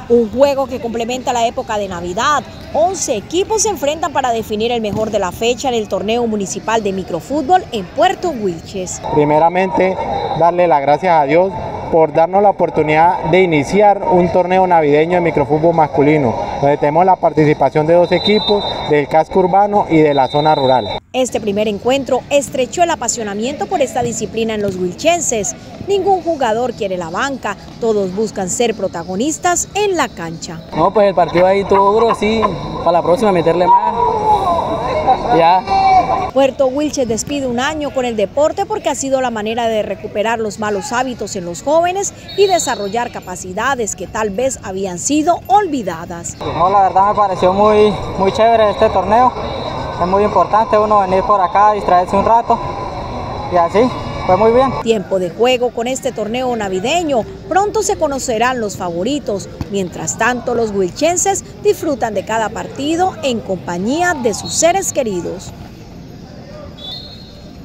Un juego que complementa la época de Navidad. 11 equipos se enfrentan para definir el mejor de la fecha en el torneo municipal de microfútbol en Puerto Wilches. Primeramente, darle las gracias a Dios por darnos la oportunidad de iniciar un torneo navideño de microfútbol masculino, donde tenemos la participación de 2 equipos del casco urbano y de la zona rural. Este primer encuentro estrechó el apasionamiento por esta disciplina en los wilchenses. Ningún jugador quiere la banca, todos buscan ser protagonistas en la cancha. No, pues el partido ahí estuvo duro, sí, para la próxima meterle más, ya. Puerto Wilches despide un año con el deporte porque ha sido la manera de recuperar los malos hábitos en los jóvenes y desarrollar capacidades que tal vez habían sido olvidadas. No, la verdad me pareció muy chévere este torneo. Es muy importante uno venir por acá, distraerse un rato y así, fue muy bien. Tiempo de juego con este torneo navideño. Pronto se conocerán los favoritos. Mientras tanto, los wilchenses disfrutan de cada partido en compañía de sus seres queridos.